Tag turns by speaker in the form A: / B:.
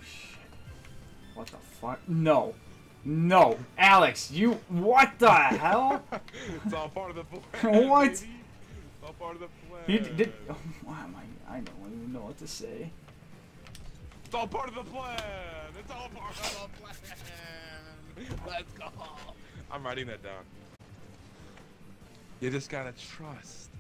A: shit. What the fuck? No. No. Alex, you... What the hell?
B: It's all part of the plan.
A: What?
B: Baby. It's all part of the plan.
A: He did... Oh, why am I don't even know what to say.
B: It's all part of the plan. It's all part of the plan. Let's go. I'm writing that down. You just gotta trust.